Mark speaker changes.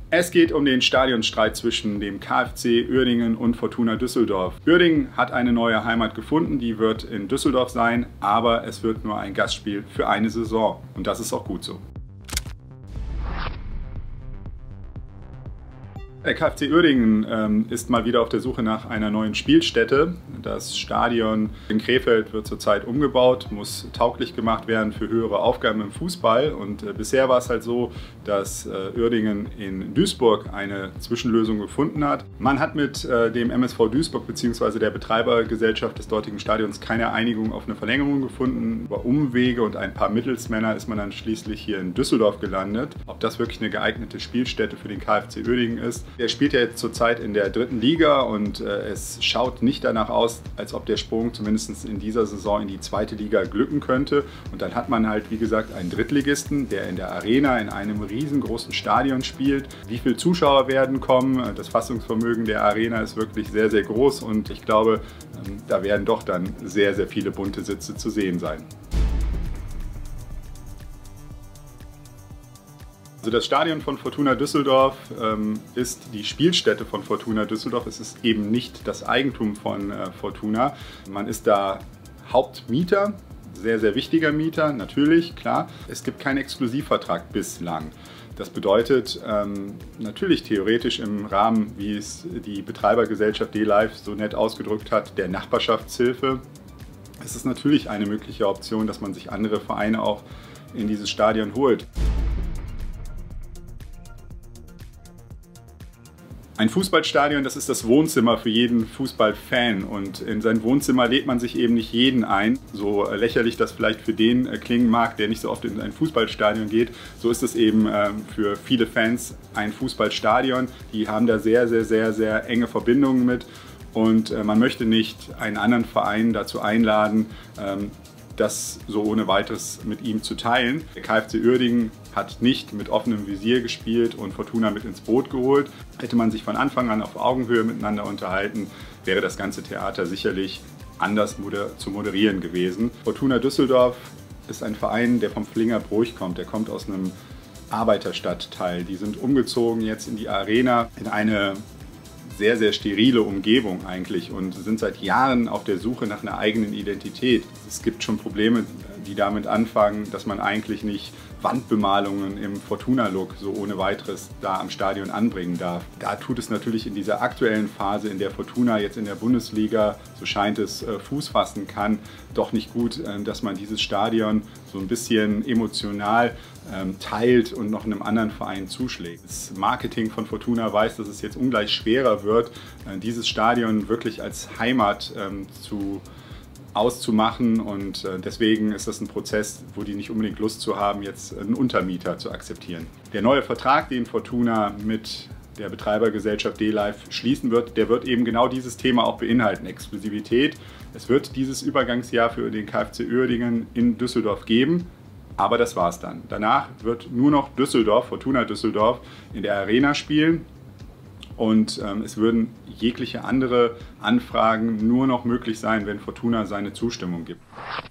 Speaker 1: Es geht um den Stadionstreit zwischen dem KFC Uerdingen und Fortuna Düsseldorf. Uerdingen hat eine neue Heimat gefunden, die wird in Düsseldorf sein, aber es wird nur ein Gastspiel für eine Saison und das ist auch gut so. Der KFC Uerdingen ist mal wieder auf der Suche nach einer neuen Spielstätte. Das Stadion in Krefeld wird zurzeit umgebaut, muss tauglich gemacht werden für höhere Aufgaben im Fußball. Und bisher war es halt so, dass Uerdingen in Duisburg eine Zwischenlösung gefunden hat. Man hat mit dem MSV Duisburg bzw. der Betreibergesellschaft des dortigen Stadions keine Einigung auf eine Verlängerung gefunden. Über Umwege und ein paar Mittelsmänner ist man dann schließlich hier in Düsseldorf gelandet. Ob das wirklich eine geeignete Spielstätte für den KFC Uerdingen ist. Er spielt ja jetzt zurzeit in der 3. Liga und es schaut nicht danach aus, als ob der Sprung zumindest in dieser Saison in die 2. Liga glücken könnte. Und dann hat man halt, wie gesagt, einen Drittligisten, der in der Arena in einem riesengroßen Stadion spielt. Wie viele Zuschauer werden kommen? Das Fassungsvermögen der Arena ist wirklich sehr, sehr groß und ich glaube, da werden doch dann sehr, sehr viele bunte Sitze zu sehen sein. Also das Stadion von Fortuna Düsseldorf ist die Spielstätte von Fortuna Düsseldorf. Es ist eben nicht das Eigentum von Fortuna. Man ist da Hauptmieter, sehr, sehr wichtiger Mieter, natürlich, klar. Es gibt keinen Exklusivvertrag bislang. Das bedeutet natürlich theoretisch im Rahmen, wie es die Betreibergesellschaft D-Live so nett ausgedrückt hat, der Nachbarschaftshilfe. Es ist natürlich eine mögliche Option, dass man sich andere Vereine auch in dieses Stadion holt. Ein Fußballstadion, das ist das Wohnzimmer für jeden Fußballfan und in sein Wohnzimmer lädt man sich eben nicht jeden ein. So lächerlich das vielleicht für den klingen mag, der nicht so oft in ein Fußballstadion geht, so ist es eben für viele Fans ein Fußballstadion. Die haben da sehr, sehr, sehr, sehr enge Verbindungen mit und man möchte nicht einen anderen Verein dazu einladen, das so ohne weiteres mit ihm zu teilen. Der KFC Uerdingen hat nicht mit offenem Visier gespielt und Fortuna mit ins Boot geholt. Hätte man sich von Anfang an auf Augenhöhe miteinander unterhalten, wäre das ganze Theater sicherlich anders zu moderieren gewesen. Fortuna Düsseldorf ist ein Verein, der vom Flinger Bruch kommt. Der kommt aus einem Arbeiterstadtteil. Die sind umgezogen jetzt in die Arena, in eine sehr, sehr sterile Umgebung eigentlich und sind seit Jahren auf der Suche nach einer eigenen Identität. Es gibt schon Probleme, die damit anfangen, dass man eigentlich nicht Wandbemalungen im Fortuna-Look so ohne weiteres da am Stadion anbringen darf. Da tut es natürlich in dieser aktuellen Phase, in der Fortuna jetzt in der Bundesliga, so scheint es, Fuß fassen kann, doch nicht gut, dass man dieses Stadion so ein bisschen emotional teilt und noch einem anderen Verein zuschlägt. Das Marketing von Fortuna weiß, dass es jetzt ungleich schwerer wird, dieses Stadion wirklich als Heimat auszumachen und deswegen ist das ein Prozess, wo die nicht unbedingt Lust zu haben, jetzt einen Untermieter zu akzeptieren. Der neue Vertrag, den Fortuna mit der Betreibergesellschaft D-Live schließen wird, der wird eben genau dieses Thema auch beinhalten, Exklusivität. Es wird dieses Übergangsjahr für den KFC Uerdingen in Düsseldorf geben, aber das war's dann. Danach wird nur noch Fortuna Düsseldorf in der Arena spielen. Und es würden jegliche andere Anfragen nur noch möglich sein, wenn Fortuna seine Zustimmung gibt.